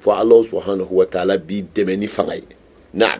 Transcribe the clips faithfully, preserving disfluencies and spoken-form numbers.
فالله سبحانه وتعالى بيدمني فغي. نعم.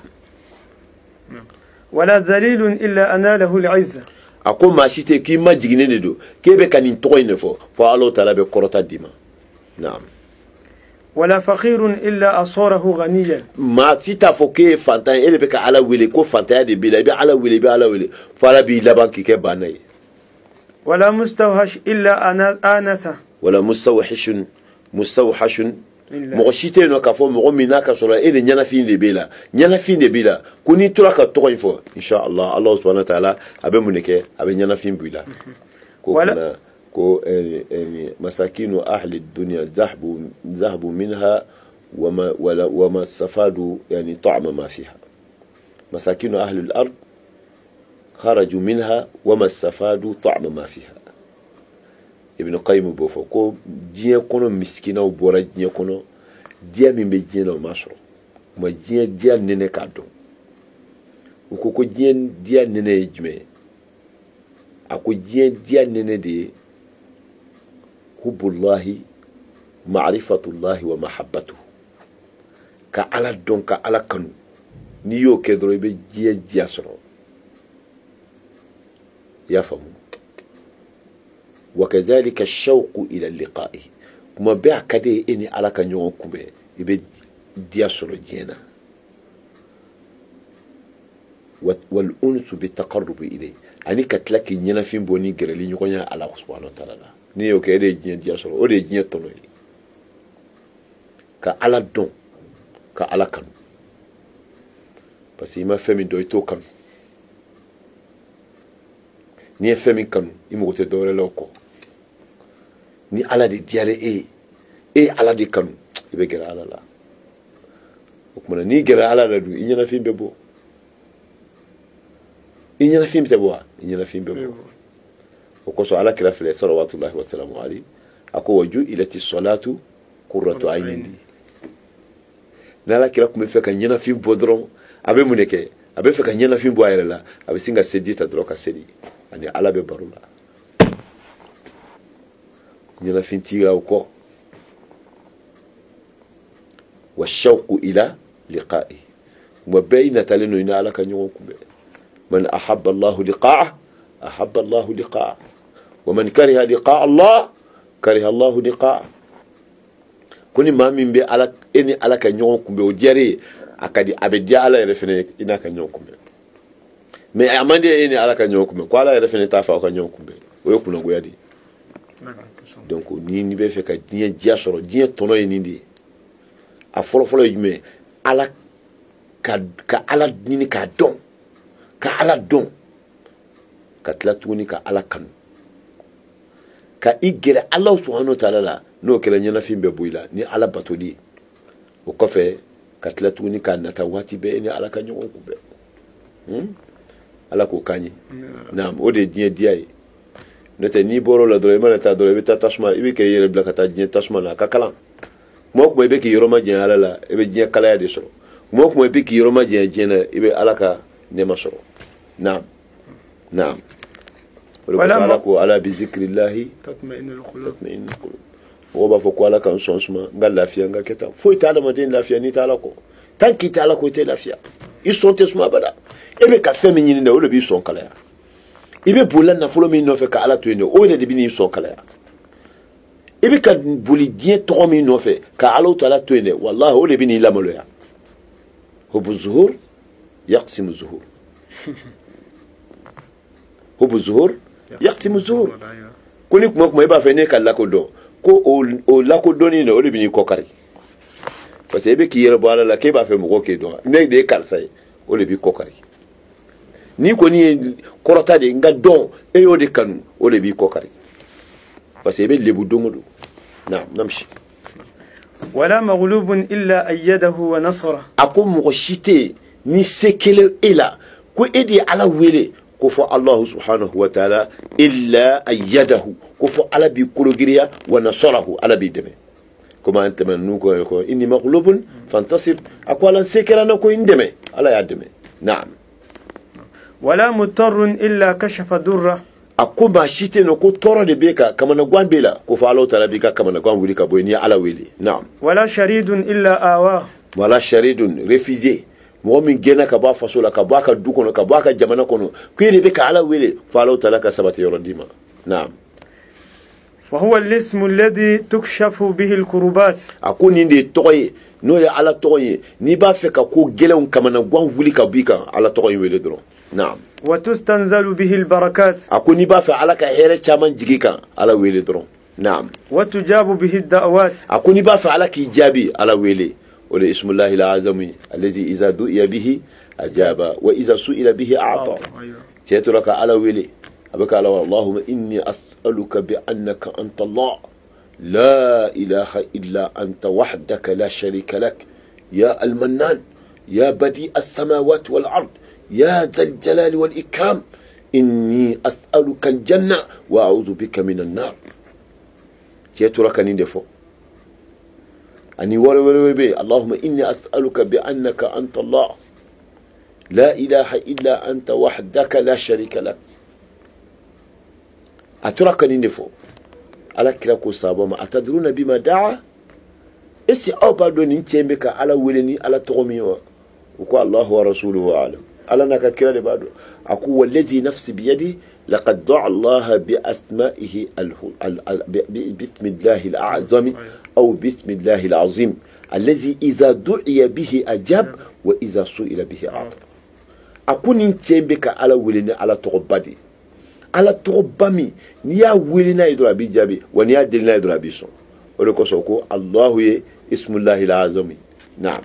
ولا ذليل إلا أناله العزة. أقول ما شيء كي ما جيني ندو كيف كان ينتقين فو فالله تعالى بقرطة ديما. نعم. ولا فقير إلا أصاره غنيا. ما تتفو كيف فانتان إلي بك على ويلي كو فانتان دي بلا بي على ويلي بي على ويلي فلا بي لبان كي كباني. ولا مستوحش إلا آنسة. ولا مستوحش مستوحش مغشيتي نو كافو مغمينا كسولا إلي نيانا فين دي بلا نيانا فين دي بلا كوني تراك تقوين فو إن شاء الله الله سبحانه وتعالى أبي منك أبي نيانا فين بلا. ولا كو يعني مساكين أهل الدنيا ذهبوا ذهبوا منها وما ولا وما استفادوا يعني طعم ما فيها. مساكين أهل الأرض خرجوا منها وما استفادوا طعم ما فيها. ابن قيم بوفو كو دين كونو مسكينة وبورا دين كونو دين من بجين وماشرو ما دين دين نene كادو وكو كو دين دين نene جمع أكو دين دين نene دي حب الله معرفة الله ومحبته كعلى دون كعلى كنو نيو كدرو يبي دين دياسرو يفهمون. وكذلك الشوق إلى اللقاء كما بيع كده إني على كنيون كوبي يبي دياسرو جينا والأنس بالتقرب إليه أني كتلك نينا فين بوني جرلي نيكونيا على سبحانه وتعالى نيو كده جين دياسرو أو جين توني كعلى دون كعلى كنو بس يما فهمي دويتو كنو ni femi kanu imo te dore loko ni ala di diale e e ala di kanu ibe gera ala la okuma ni gera ala la du inyana fimbe bo inyana fimbe bo inyana fimbe bo okoso ala kila fele sallallahu wa sallamu alayhi ako waju ilati salatu qurratu ayni nala kila kumefeka nyana fimbe bo dron abe muneke abe feka nyana fimbe bo ayela abe singa sedi ta droka sedi ani ala be barula nyana fintira uko والشوق إلى لقائه وبين تلنو إن على كان يومكم من أحب الله لقاءه أحب الله لقاءه ومن كره لقاء الله كره الله لقاءه كوني ما من بي على إني على كان يومكم وجري أكادي أبدي على يرفني إن كان يومكم mais amande ene ala ka nyokume ko ala refene ta fa ka nyokume o yokuno goyadi donc ni ni be fe ka dien dia soro dien tono ni ndi a folo folo yume ala ka ka ala ni ka don ka ala don ka tlatuni ka ala kan ka igere allah subhanahu wa ta'ala la no kala nyana fimbe buila ni ala batodi o ko fe ka tlatuni ka nata wati be ni ala ka nyokume hmm ala ko kanyi naam o de dien diay nete ni boro la dole mana ta dole bita tasma ibe ke yere blaka ta dien tasma na kakala mo ko be ke yoroma dien ala la ibe dien kala ya de so mo ko be ke yoroma dien dien ibe ala ka ne masoro naam naam wala ala ko ala bi zikrillah tatma'innul qulub tatma'innul qulub o ba fo ko ala kan sonsuma ngal lafiya nga keta fo ita ala madin lafiya ni ta ala ko tanki ta ala ko te lafiya ils sont tesma bada ebe ka femi nyini na o le bi son kala ya ibe bolan na folo mi no fe ka ala to ene o le de bi ni son kala ya ibe ka boli dien to mi no fe ka ala to ala to ene wallahi o le bi ni la malo ya hubu zuhur yaqsim zuhur hubu zuhur yaqsim zuhur kuni kuma kuma iba fe ne ka la ko do ko o la ko do ni no o le bi ni kokari parce que ebe ki yere bo ala la ke ba fe mo ko ke do ne de kalsay o le bi kokari ni ko ni korota de nga don e yo de kanu o le bi kokari parce que be lebu dongodo na namshi wala maghlubun illa ayyadahu wa nasara akum mo shite ni sekele ila ko edi ala wele ko fo allah subhanahu wa ta'ala illa ayyadahu ko fo ala bi kulogiriya wa nasarahu ala bi deme كما أنت من نوكو إني مغلوب فانتصر أقوالا سيكرا نوكو إندمي على يدمي نعم ولا مضطر إلا كشف ضره ako ma shite no ko toro de beka kamana gwan bela ko fa Allah taala bika kamana gwan wuli ka boy ni ala weli na'am ولا شريد إلا آواه wala sharidun refusé mo min gena ka ba fasola ka ba ka dukono ka ba ka jamana kono ko de beka ala weli fa Allah taala ka sabati yorodima na'am فهو الاسم الذي تكشف به الكروبات ako ni de toye no ya ala toye ni ba fe ka ko gelon kamana gwan wuli ka bika ala toye weli dro na'am وتستنزل به البركات ako ni ba fe ala ka here chaman jigika ala weli dro na'am وتجاب به الدعوات ako ni ba fe ala ki jabi ala weli wala ismullahi alazami alladhi idha du'iya bihi ajaba wa idha su'ila bihi a'ta tiyaturaka ala weli abaka ala allahumma inni as'aluka bi annaka anta allah la ilaha illa anta wahdaka la sharika lak ya al-mannan ya badi as-samawati wal ard ya dhal jalali wal ikram inni as'aluka al-janna wa a'udhu bika min an-nar tiyaturaka ninde fo ani wala wala be allahumma inni as'aluka bi annaka anta allah la ilaha illa anta wahdaka la sharika lak aturaka ninde fo ala kira ko sabama atadruna bima da'a isi aw bado ni chembe ka ala weleni ala togomi wa ko allah wa rasuluhu alam ala naka kira de bado aku wallazi nafsi bi yadi laqad da'a allah bi asma'ihi bismillahi al-a'zam aw bismillahi al-azim alladhi idha du'iya bihi ajab wa idha su'ila bihi a'ta akuni chembe ka ala weleni ala togobadi ala togobami ni ya welina idra bi jabi wa ni ya dilina idra bi so o ko so ko allah ye ismullahi al-azam na'am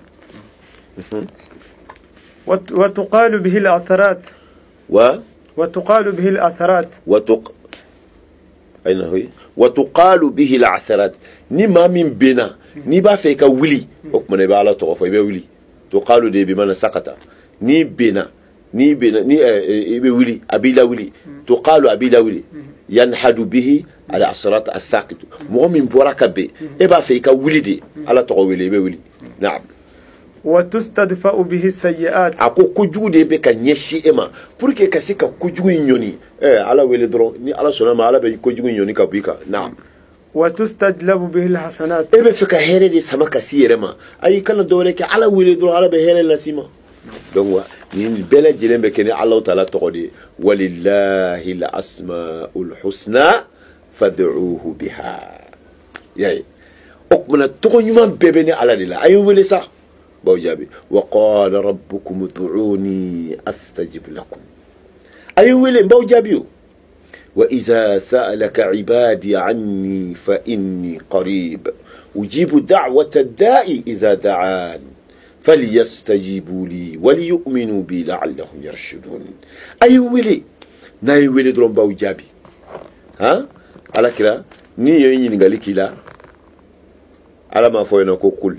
وتقال به الأثرات و وتقال به الأثرات وتق أين هو وتقال به العثرات نما من بنا نبا فيك ولي وكما نبا على توفى يبا ولي تقال دي بمعنى سقط ني بنا ني بنا ني يبا ولي أبي لا ولي تقال أبي لا ولي ينحد به على عثرات الساقط مهم بركة به يبا فيك ولي دي على توفى يبا ولي نعم وتستدفأ به السيئات ako kujugu de be ka nyeshi ema pour que ka sika kujugu nyoni eh ala wele dro ni ala sona ma ala be kujugu nyoni ka bika na'am وتستجلب به الحسنات ebe fika here de sama ka siyerema ay kana dole ke ala wele dro ala be here la sima donc wa ni bela jilembe ke ni allah taala to de walillahi al-asmaul husna fad'uuhu biha yay ok mana to nyuma bebe ni ala de la ay wele sa بوجابي وقال ربكم ادعوني استجب لكم اي ويل بوجابيو واذا سالك عبادي عني فاني قريب اجيب دعوه الداء اذا دعان فليستجيبوا لي وليؤمنوا بي لعلهم يرشدون اي ويل ناي ويل درون بوجابي ها على كده ني يني نغالي لا على ما فوينا كوكل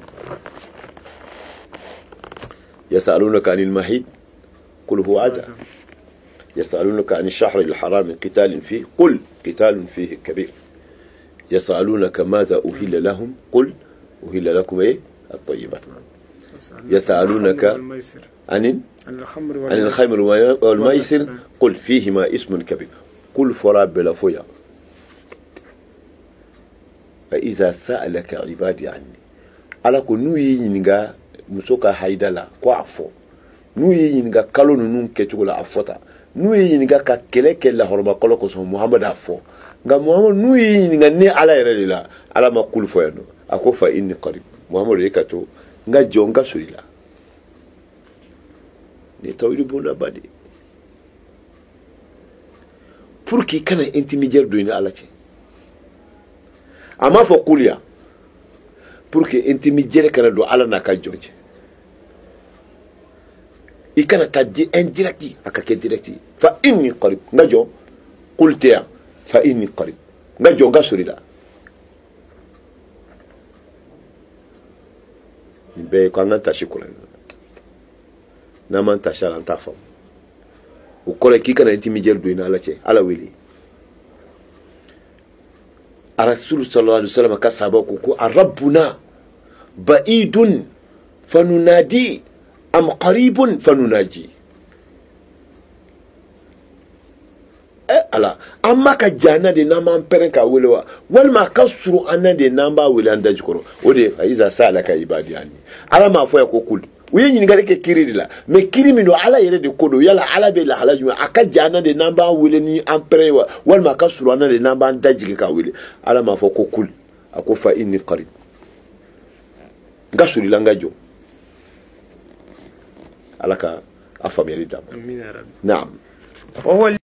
يسألونك عن المحيط قل هو أذى يسألونك عن الشهر الحرام قتال فيه قل قتال فيه كبير يسألونك ماذا أهل لهم قل أهل لكم إيه الطيبات يسألونك عن عن الخمر والميسر قل فيهما اسم كبير قل فراب بلا فويا فإذا سألك عبادي عني على كنوي نينغا musoka haidala kwa afo nu yinga kalo nunu ketugula afota nu yinga ka keleke la horma kolo ko so muhammad afo nga muhammad nu yinga ne ala yerela ala makul fo yano akofa inni qarib muhammad yekato nga jonga sulila ni tawili bunda badi pour ki kana intermédiaire do ni ala ci ama fo kulia pour que intermédiaire kana do ala na ka jonje ikana tadi indirecti akake directi fa inni qarib ngajo qultiya fa inni qarib ngajo ngasurila be ko nganta shikula na man tashala ntafa ukore kikana intermédiaire do ina ala che ala wili الرسول صلى الله عليه وسلم كسبك كو ربنا بعيد فننادي أم قريب فنناجي ala amma ka jana de nan man peren ka wele wa walma ka suru anan de nan ba wele an daji koro o de fa iza salaka ibadi anni ala ma fo ya ko kul uye nyini gare ke kiri de la me kiri mi do ala yere de kodo yala ala be la ala juma aka jana de nan ba wele ni an peren wa walma ka suru anan de nan ba an daji ka wele ala ma fo ko kul ako fa inni qarib ngasuri langa jo alaka afam yari dam amin ya rabbi na'am wa huwa